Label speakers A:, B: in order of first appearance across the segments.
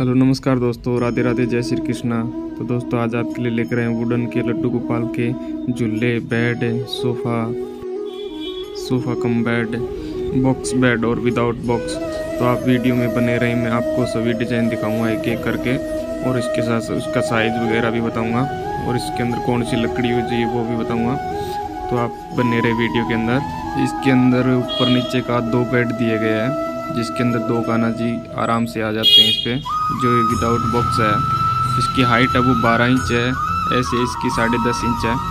A: Hello नमस्कार दोस्तों, राधे राधे, जय श्री कृष्णा। तो दोस्तों आज आपके लिए लेकर आए हैं वुडन के लड्डू गोपाल के झूले, bed, sofa cum bed, box bed और विदाउट बॉक्स। तो आप वीडियो में बने रहें, मैं आपको सभी डिज़ाइन दिखाऊंगा एक एक करके, और इसके साथ उसका साइज़ वगैरह भी बताऊंगा, और इसके अंदर कौन सी लकड़ी हो चाहिए वो भी बताऊंगा। तो आप बने रहे वीडियो के अंदर। इसके अंदर ऊपर नीचे का 2 बेड दिए गए हैं, जिसके अंदर 2 कान्हा जी आराम से आ जाते हैं। इस पे जो विदाउट बॉक्स है, इसकी हाइट है वो 12 इंच है, ऐसे इसकी 10.5 इंच है।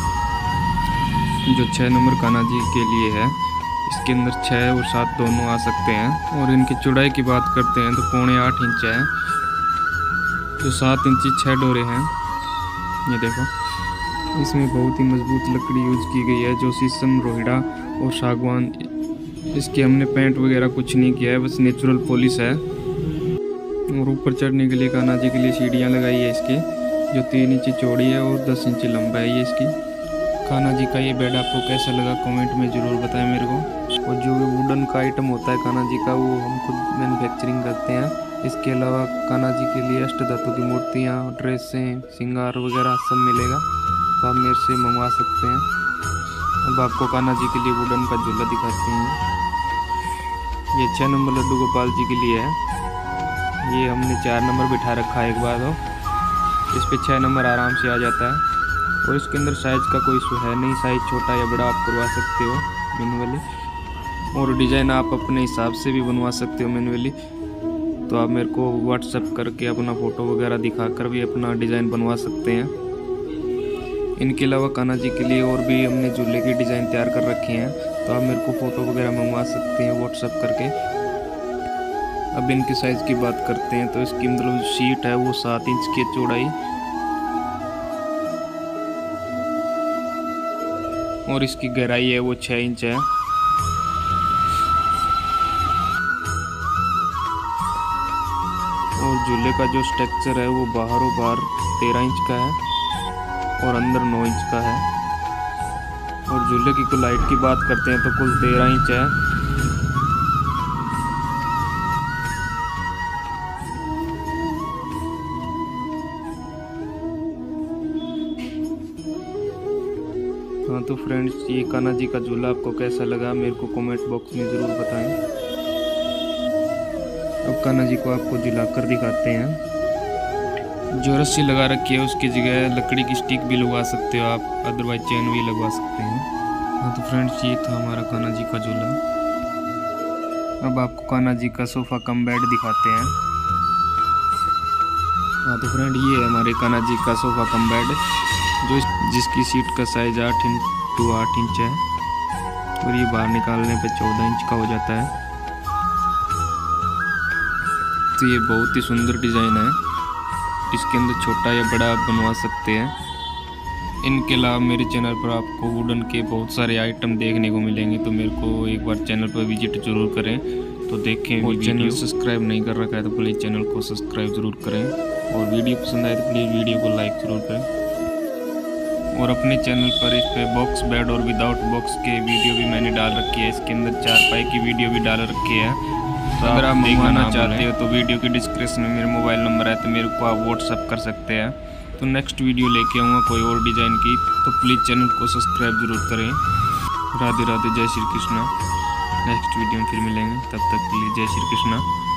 A: जो 6 नंबर कान्हा जी के लिए है, इसके अंदर 6 और 7 दोनों आ सकते हैं। और इनकी चौड़ाई की बात करते हैं तो 7.25 इंच है। जो 7 इंची 6 डोरे हैं, ये देखो। इसमें बहुत ही मजबूत लकड़ी यूज की गई है, जो शीशम, रोहिड़ा और सागवान। इसके हमने पेंट वगैरह कुछ नहीं किया है, बस नेचुरल पॉलिश है। और ऊपर चढ़ने के लिए कान्हा जी के लिए सीढ़ियाँ लगाई है इसकी, जो 3 इंची चौड़ी है और 10 इंची लंबा है ये इसकी। कान्हा जी का ये बेड आपको कैसा लगा कमेंट में ज़रूर बताएं मेरे को। और जो वुडन का आइटम होता है कान्हा जी का, वो हम खुद मैन्युफैक्चरिंग करते हैं। इसके अलावा कान्हा जी के लिए अष्ट धातु की मूर्तियाँ, ड्रेसें, श्रृंगार वगैरह सब मिलेगा, तो आप मेरे से मंगवा सकते हैं। अब आपको कान्हा जी के लिए वुडन का झूला दिखाते हैं। ये 6 नंबर लड्डू गोपाल जी के लिए है। ये हमने 4 नंबर बिठा रखा है एक बार, तो इस पे 6 नंबर आराम से आ जाता है। और इसके अंदर साइज़ का कोई इशू है नहीं, साइज़ छोटा या बड़ा आप करवा सकते हो मैनुअली, और डिज़ाइन आप अपने हिसाब से भी बनवा सकते हो मैनुअली। तो आप मेरे को व्हाट्सएप करके अपना फ़ोटो वगैरह दिखाकर भी अपना डिज़ाइन बनवा सकते हैं। इनके अलावा कान्हा जी के लिए और भी हमने झूले की डिज़ाइन तैयार कर रखे हैं, तो आप मेरे को फ़ोटो वगैरह मंगवा सकते हैं व्हाट्सएप करके। अब इनकी साइज़ की बात करते हैं, तो इसकी मतलब शीट है वो 7 इंच की चौड़ाई, और इसकी गहराई है वो 6 इंच है। और झूले का जो स्ट्रक्चर है वो बाहरों बाहर 13 इंच का है और अंदर 9 इंच का है। और झूले की कुल हाइट की बात करते हैं तो कुल 13 इंच है। हाँ तो फ्रेंड्स, ये कान्हा जी का झूला आपको कैसा लगा मेरे को कमेंट बॉक्स में ज़रूर बताएं। अब कान्हा जी को आपको झूला कर दिखाते हैं। जो रस्सी लगा रखी है उसकी जगह लकड़ी की स्टिक भी लगवा सकते हो आप, अदरवाइज चेन भी लगवा सकते हैं। हाँ तो फ्रेंड्स, ये था हमारा कान्हा जी का झूला। अब आपको कान्हा जी का सोफ़ा कम बेड दिखाते हैं। हाँ तो फ्रेंड, ये है हमारे कान्हा जी का सोफ़ा कम बेड, जिसकी सीट का साइज 8 इंटू 8 इंच है, और ये बाहर निकालने पे 14 इंच का हो जाता है। तो ये बहुत ही सुंदर डिज़ाइन है, इसके अंदर छोटा या बड़ा आप बनवा सकते हैं। इनके अलावा मेरे चैनल पर आपको वुडन के बहुत सारे आइटम देखने को मिलेंगे, तो मेरे को एक बार चैनल पर विजिट जरूर करें, तो देखें। और चैनल सब्सक्राइब नहीं कर रखा है तो प्लीज़ चैनल को सब्सक्राइब ज़रूर करें, और वीडियो पसंद आए तो प्लीज़ वीडियो को लाइक ज़रूर करें। और अपने चैनल पर इस पे बॉक्स बेड और विदाउट बॉक्स के वीडियो भी मैंने डाल रखी है, इसके अंदर 4 पाई की वीडियो भी डाल रखी है। तो अगर आप मंगवाना चाहते हो तो वीडियो के डिस्क्रिप्शन में मेरा मोबाइल नंबर है, तो मेरे को आप व्हाट्सअप कर सकते हैं। तो नेक्स्ट वीडियो लेके आऊँगा कोई और डिज़ाइन की, तो प्लीज़ चैनल को सब्सक्राइब ज़रूर करें। राधे राधे, जय श्री कृष्णा। नेक्स्ट वीडियो में फिर मिलेंगे, तब तक के लिए जय श्री कृष्णा।